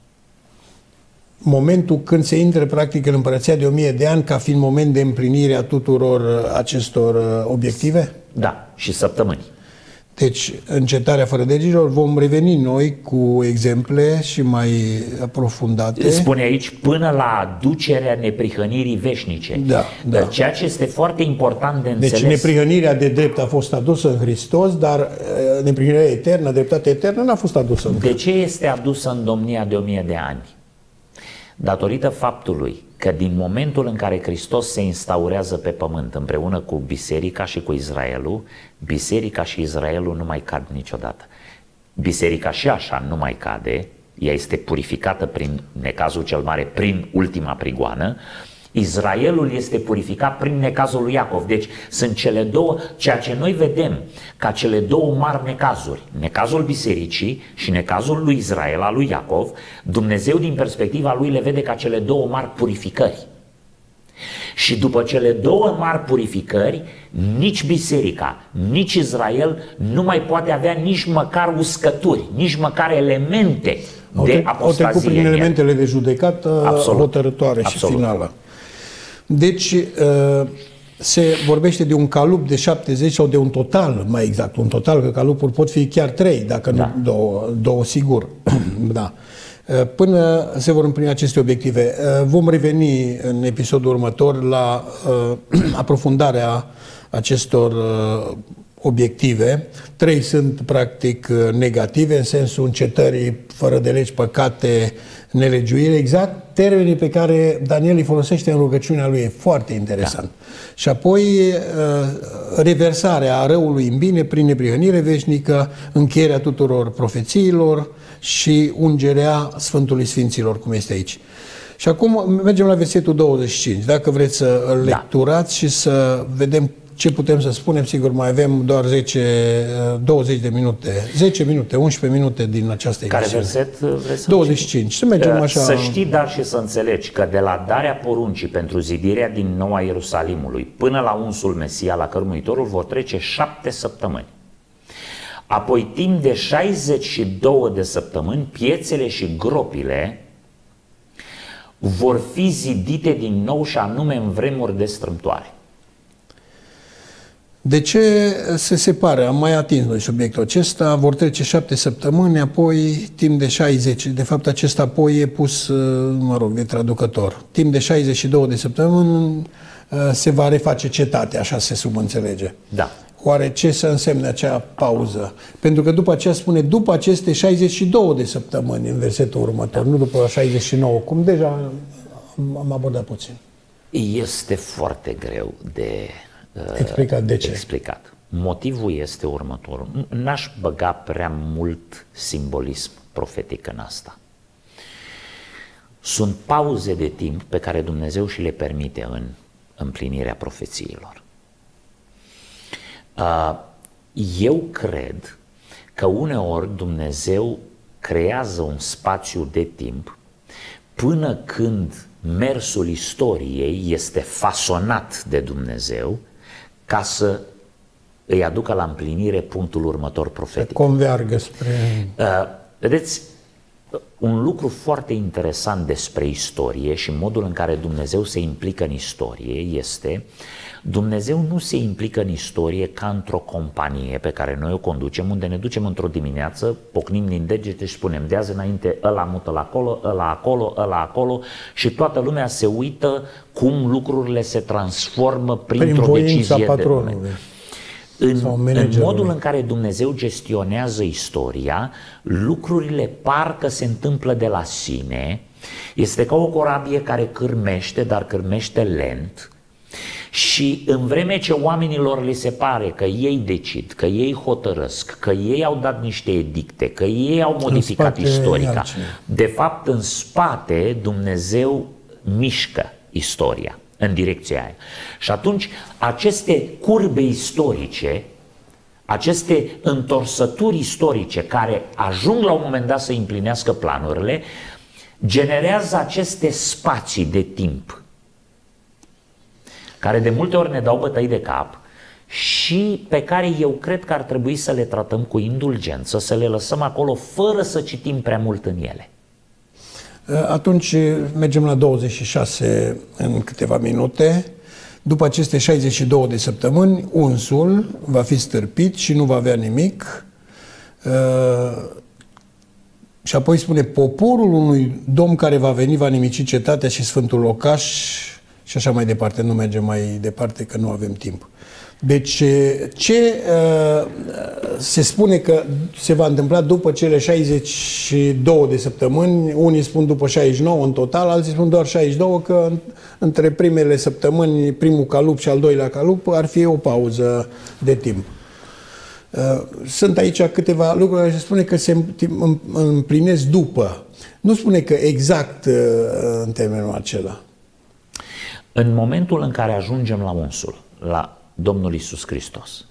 momentul când se intră practic în împărăția de o mie de ani ca fiind moment de împlinire a tuturor uh, acestor uh, obiective? Da, și săptămâni. Deci, încetarea fără de legilor, vom reveni noi cu exemple și mai aprofundate. Spune aici, până la aducerea neprihănirii veșnice. Da, da. Ceea ce este foarte important de înțeles. Deci neprihănirea de drept a fost adusă în Hristos, dar uh, neprihănirea eternă, dreptatea eternă n-a fost adusă în De ce este adusă în domnia de o mie de ani? Datorită faptului că din momentul în care Hristos se instaurează pe pământ împreună cu biserica și cu Israelul, biserica și Israelul nu mai cad niciodată. Biserica și așa nu mai cade, ea este purificată prin necazul cel mare, prin ultima prigoană. Israelul este purificat prin necazul lui Iacov. Deci sunt cele două, ceea ce noi vedem ca cele două mari necazuri, necazul bisericii și necazul lui Israel, al lui Iacov, Dumnezeu din perspectiva lui le vede ca cele două mari purificări. Și după cele două mari purificări, nici biserica, nici Israel nu mai poate avea nici măcar uscături, nici măcar elemente Au, de tre- au apostazie trecut prin în el. elementele de judecată Absolut. hotărătoare și Absolut. finală. Deci uh, se vorbește de un calup de șaptezeci sau de un total, mai exact, un total, că calupuri pot fi chiar trei, dacă Da. nu două, două sigur. Da. Uh, Până se vor împlini aceste obiective. Uh, Vom reveni în episodul următor la uh, aprofundarea acestor uh, obiective. Trei sunt practic negative, în sensul încetării fără de legi, păcate, nelegiuire, exact termenii pe care Daniel îi folosește în rugăciunea lui. E foarte interesant. Da. Și apoi reversarea răului în bine prin neprihănire veșnică, încheierea tuturor profețiilor și ungerea Sfântului Sfinților, cum este aici. Și acum mergem la versetul douăzeci și cinci. Dacă vreți să îl lecturați și să vedem ce putem să spunem, sigur, mai avem doar zece, douăzeci de minute, zece minute, unsprezece minute din această Care emisiune. verset vrei să douăzeci și cinci. Să mergem așa. Să știi, dar și să înțelegi că de la darea poruncii pentru zidirea din nou a Ierusalimului până la unsul Mesia, la cărmuitorul, vor trece șapte săptămâni. Apoi, timp de șaizeci și două de săptămâni, piețele și gropile vor fi zidite din nou, și anume în vremuri de strâmtoare. De ce se separă? Am mai atins noi subiectul acesta. Vor trece șapte săptămâni, apoi timp de șaizeci. De fapt, acest apoi e pus, mă rog, de traducător. Timp de șaizeci și două de săptămâni se va reface cetatea, așa se subînțelege. Da. Oare ce să însemne acea pauză? Pentru că după aceea spune, după aceste șaizeci și două de săptămâni, în versetul următor, da. Nu după șaizeci și nouă, cum deja am abordat puțin. Este foarte greu de uh, explicat. De ce? Explicat. Motivul este următorul. N-aș băga prea mult simbolism profetic în asta. Sunt pauze de timp pe care Dumnezeu și le permite în împlinirea profețiilor. Eu cred că uneori Dumnezeu creează un spațiu de timp până când mersul istoriei este fasonat de Dumnezeu ca să îi aducă la împlinire punctul următor profetic. Convergă spre... Vedeți, un lucru foarte interesant despre istorie și modul în care Dumnezeu se implică în istorie este: Dumnezeu nu se implică în istorie ca într-o companie pe care noi o conducem, unde ne ducem într-o dimineață, pocnim din degete și spunem de azi înainte ăla mută la acolo, ăla acolo, ăla acolo, și toată lumea se uită cum lucrurile se transformă printr-o Prin decizie de lume. În, în modul în care Dumnezeu gestionează istoria, lucrurile parcă se întâmplă de la sine. Este ca o corabie care cârmește, dar cârmește lent. Și în vreme ce oamenilor li se pare că ei decid, că ei hotărăsc, că ei au dat niște edicte, că ei au modificat istorica, de fapt în spate Dumnezeu mișcă istoria în direcția aia. Și atunci aceste curbe istorice, aceste întorsături istorice care ajung la un moment dat să împlinească planurile, generează aceste spații de timp care de multe ori ne dau bătăi de cap și pe care eu cred că ar trebui să le tratăm cu indulgență, să le lăsăm acolo fără să citim prea mult în ele. Atunci mergem la douăzeci și șase în câteva minute. După aceste șaizeci și două de săptămâni, unsul va fi stârpit și nu va avea nimic. Și apoi spune, poporul unui domn care va veni va nimici cetatea și sfântul locaș, și așa mai departe. Nu mergem mai departe că nu avem timp. Deci, ce uh, se spune că se va întâmpla după cele șaizeci și două de săptămâni, unii spun după șaizeci și nouă în total, alții spun doar șaizeci și două, că între primele săptămâni, primul calup și al doilea calup, ar fi o pauză de timp. Uh, sunt aici câteva lucruri care se spune că se împlinesc după. Nu spune că exact uh, în termenul acela. În momentul în care ajungem la unsul, la Domnul Iisus Hristos,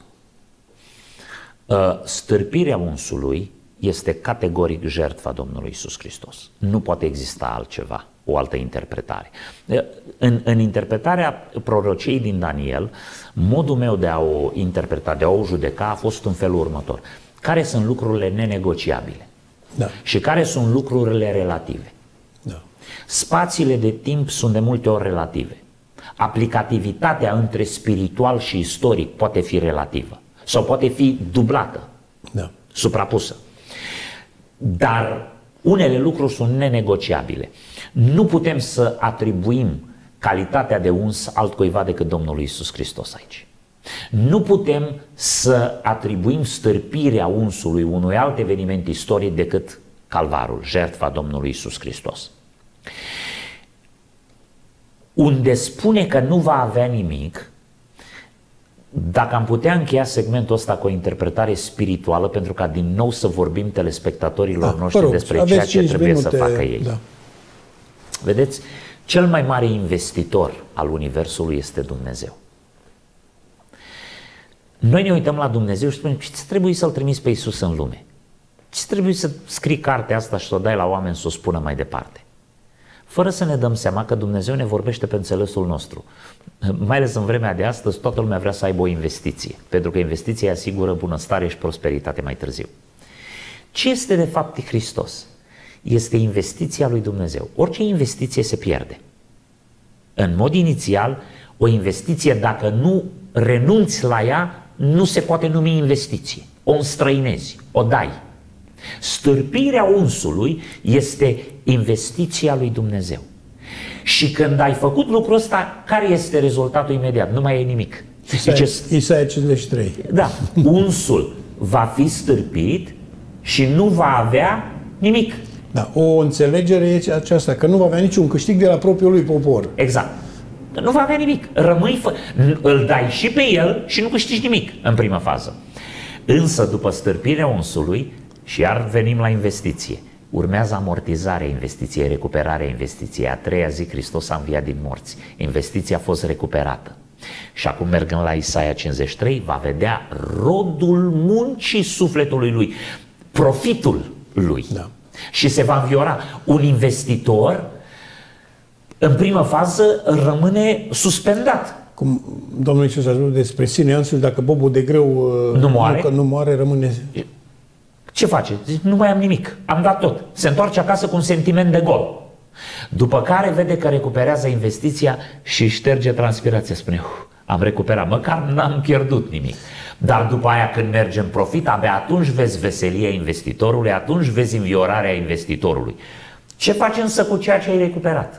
stârpirea unsului este categoric jertfa Domnului Iisus Hristos. Nu poate exista altceva, o altă interpretare. În, în interpretarea prorociei din Daniel, modul meu de a o interpreta, de a o judeca, a fost în felul următor. Care sunt lucrurile nenegociabile? Da. Și care sunt lucrurile relative? Da. Spațiile de timp sunt de multe ori relative. Aplicativitatea între spiritual și istoric poate fi relativă sau poate fi dublată, da, suprapusă. Dar unele lucruri sunt nenegociabile. Nu putem să atribuim calitatea de uns altcuiva decât Domnului Iisus Hristos aici. Nu putem să atribuim stârpirea unsului unui alt eveniment istoric decât Calvarul, jertfa Domnului Iisus Hristos. Unde spune că nu va avea nimic, dacă am putea încheia segmentul ăsta cu o interpretare spirituală, pentru ca din nou să vorbim telespectatorilor da, noștri rog, despre ceea ce trebuie minute, să facă ei. Da. Vedeți, cel mai mare investitor al Universului este Dumnezeu. Noi ne uităm la Dumnezeu și spunem, ce trebuie să-L trimiți pe Iisus în lume? Ce trebuie să scrii cartea asta și să o dai la oameni să o spună mai departe? Fără să ne dăm seama că Dumnezeu ne vorbește pe înțelesul nostru. Mai ales în vremea de astăzi, toată lumea vrea să aibă o investiție, pentru că investiția asigură bunăstare și prosperitate mai târziu. Ce este de fapt Hristos? Este investiția lui Dumnezeu. Orice investiție se pierde. În mod inițial, o investiție, dacă nu renunți la ea, nu se poate numi investiție. O înstrăinezi, o dai. Stârpirea unsului este investiția lui Dumnezeu. Și când ai făcut lucrul ăsta, care este rezultatul imediat? Nu mai e nimic. Isaia cincizeci și trei. Da, unsul va fi stârpit și nu va avea nimic. Da, o înțelegere e aceasta, că nu va avea niciun câștig de la propriul lui popor. Exact. Nu va avea nimic. Rămâi, fă... îl dai și pe el și nu câștigi nimic în prima fază. Însă după stârpirea unsului, și iar venim la investiție, urmează amortizarea investiției, recuperarea investiției. A treia zi Hristos a înviat din morți. Investiția a fost recuperată. Și acum, mergând la Isaia cincizeci și trei, va vedea rodul muncii sufletului lui, profitul lui. Da. Și se va înviora. Un investitor, în primă fază, rămâne suspendat. Cum Domnul Iisus a spus despre sine însuși, dacă bobul de greu nu moare, nu, nu moare, rămâne... Ce face? Zice, nu mai am nimic, am dat tot. Se întoarce acasă cu un sentiment de gol. După care vede că recuperează investiția și șterge transpirația. Spune, am recuperat, măcar n-am pierdut nimic. Dar după aia, când merge în profit, abia atunci vezi veselia investitorului, atunci vezi înviorarea investitorului. Ce faci însă cu ceea ce ai recuperat?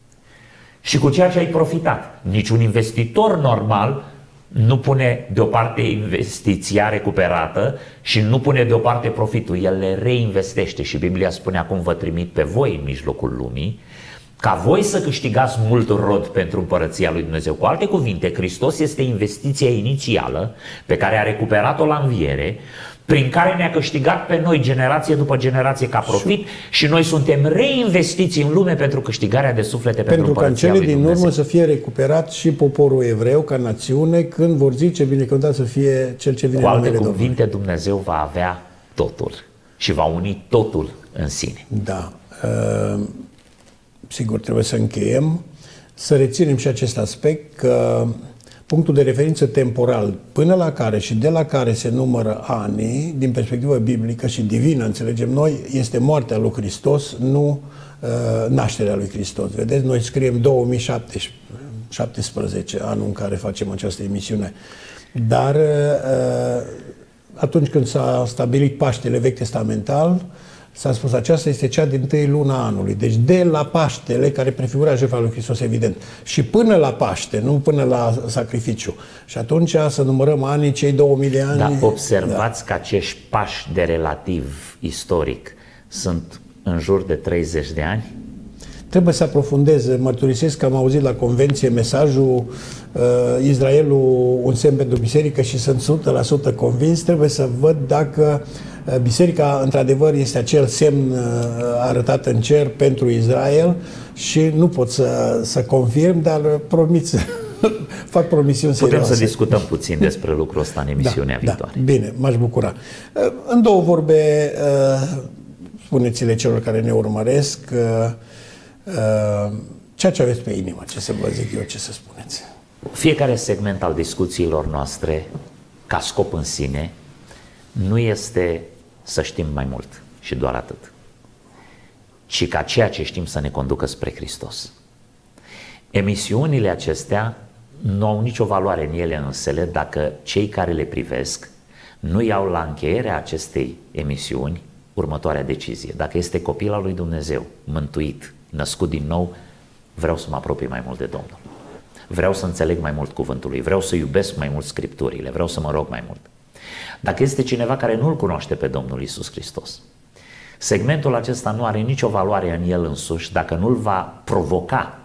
Și cu ceea ce ai profitat? Niciun investitor normal nu pune deoparte investiția recuperată și nu pune deoparte profitul. El le reinvestește și Biblia spune, acum vă trimit pe voi în mijlocul lumii, ca voi să câștigați mult rod pentru împărăția lui Dumnezeu. Cu alte cuvinte, Hristos este investiția inițială pe care a recuperat-o la înviere, prin care ne-a câștigat pe noi generație după generație ca profit și noi suntem reinvestiți în lume pentru câștigarea de suflete pentru, pentru împărăția lui Dumnezeu. Pentru ca în cele din urmă să fie recuperat și poporul evreu ca națiune, când vor zice binecuvântat să fie cel ce vine în numele Domnului. Cu alte cuvinte, Dumnezeu va avea totul și va uni totul în sine. Da. Uh, sigur, trebuie să încheiem, să reținem și acest aspect că punctul de referință temporal până la care și de la care se numără anii, din perspectivă biblică și divină, înțelegem noi, este moartea lui Hristos, nu uh, nașterea lui Hristos. Vedeți, noi scriem două mii șaptesprezece, anul în care facem această emisiune. Dar uh, atunci când s-a stabilit Paștele Vechi Testamental, s-a spus, aceasta este cea din tâi luna anului. Deci de la Paștele, care prefigura jertfa lui Hristos, evident. Și până la Paște, nu până la sacrificiu. Și atunci să numărăm anii, cei două mii de ani. Dar observați da. că acești pași de relativ istoric sunt în jur de treizeci de ani? Trebuie să aprofundeze. Mărturisesc că am auzit la convenție mesajul uh, Israelul un semn pentru biserică și sunt o sută la sută convins. Trebuie să văd dacă biserica, într-adevăr, este acel semn uh, arătat în cer pentru Israel și nu pot să, să confirm, dar promit să fac promisiuni serioase. Putem să discutăm puțin despre lucrul ăsta în emisiunea da, viitoare. Da, bine, m-aș bucura. Uh, în două vorbe, uh, spuneți-le celor care ne urmăresc uh, uh, ceea ce aveți pe inimă, ce să vă zic eu, ce să spuneți. Fiecare segment al discuțiilor noastre, ca scop în sine, nu este să știm mai mult și doar atât, ci ca ceea ce știm să ne conducă spre Hristos. Emisiunile acestea nu au nicio valoare în ele însele dacă cei care le privesc nu iau la încheierea acestei emisiuni următoarea decizie. Dacă este copil al lui Dumnezeu, mântuit, născut din nou, vreau să mă apropii mai mult de Domnul. Vreau să înțeleg mai mult cuvântul lui, vreau să iubesc mai mult Scripturile, vreau să mă rog mai mult. Dacă este cineva care nu-L cunoaște pe Domnul Iisus Hristos, segmentul acesta nu are nicio valoare în el însuși dacă nu-l va provoca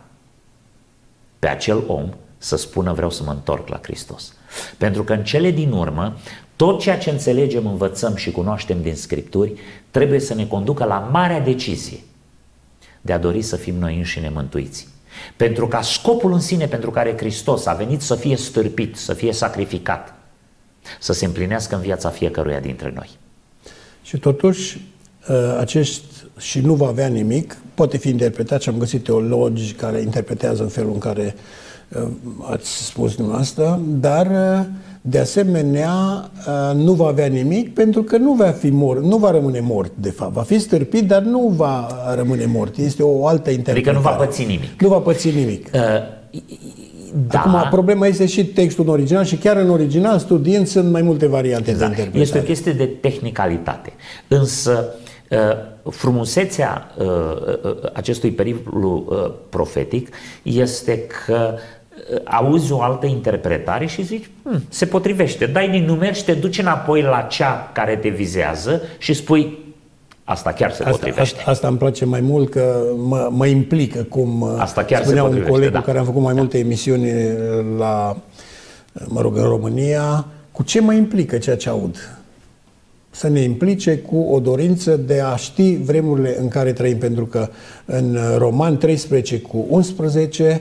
pe acel om să spună vreau să mă întorc la Hristos. Pentru că în cele din urmă, tot ceea ce înțelegem, învățăm și cunoaștem din Scripturi trebuie să ne conducă la marea decizie de a dori să fim noi înșine mântuiți. Pentru ca scopul în sine pentru care Hristos a venit să fie stârpit, să fie sacrificat, să se împlinească în viața fiecăruia dintre noi. Și totuși, acești și nu va avea nimic, poate fi interpretat, și am găsit teologi care interpretează în felul în care ați spus dumneavoastră, dar de asemenea nu va avea nimic pentru că nu va fi mort, nu va rămâne mort de fapt. Va fi stârpit, dar nu va rămâne mort. Este o altă interpretare. Adică nu va păți nimic. Nu va păți nimic. Uh, Da. Acum, problema este și textul în original și chiar în original, studiind, sunt mai multe variante da. de interpretare. Este o chestie de tehnicalitate. Însă, frumusețea acestui periplu profetic este că auzi o altă interpretare și zici, hm, se potrivește, dai din numeri și te duci înapoi la cea care te vizează și spui, asta chiar se asta, potrivește. Asta, asta îmi place mai mult, că mă, mă implică, cum asta chiar spunea un coleg da. cu care am făcut mai multe emisiuni la, mă rog, în România, cu ce mă implică ceea ce aud? Să ne implice cu o dorință de a ști vremurile în care trăim, pentru că în Romani treisprezece cu unsprezece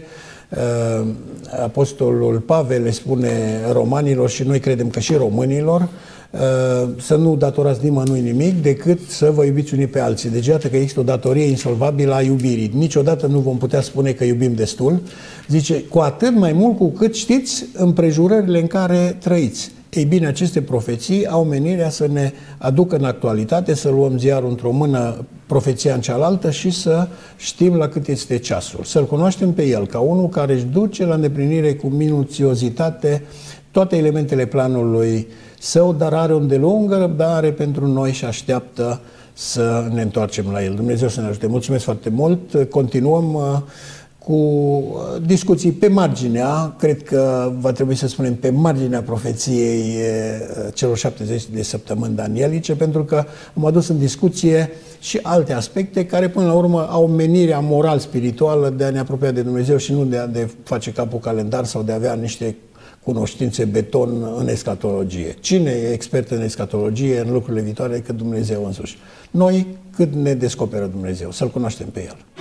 Apostolul Pavel le spune romanilor, și noi credem că și românilor, să nu datorați nimănui nimic decât să vă iubiți unii pe alții. Deci iată că există o datorie insolvabilă a iubirii. Niciodată nu vom putea spune că iubim destul. Zice, cu atât mai mult cu cât știți împrejurările în care trăiți. Ei bine, aceste profeții au menirea să ne aducă în actualitate, să luăm ziarul într-o mână, profeția în cealaltă și să știm la cât este ceasul. Să-L cunoaștem pe El ca unul care își duce la îndeplinire cu minuțiozitate toate elementele planului său, dar are o îndelungă răbdare pentru noi și așteaptă să ne întoarcem la El. Dumnezeu să ne ajute. Mulțumesc foarte mult. Continuăm cu discuții pe marginea, cred că va trebui să spunem pe marginea profeției celor șaptezeci de săptămâni danielice, pentru că am adus în discuție și alte aspecte care până la urmă au menirea moral-spirituală de a ne apropia de Dumnezeu și nu de a de face capul calendar sau de a avea niște cunoștințe beton în escatologie. Cine e expert în escatologie, în lucrurile viitoare, decât Dumnezeu însuși? Noi, cât ne descoperă Dumnezeu, să-L cunoaștem pe El.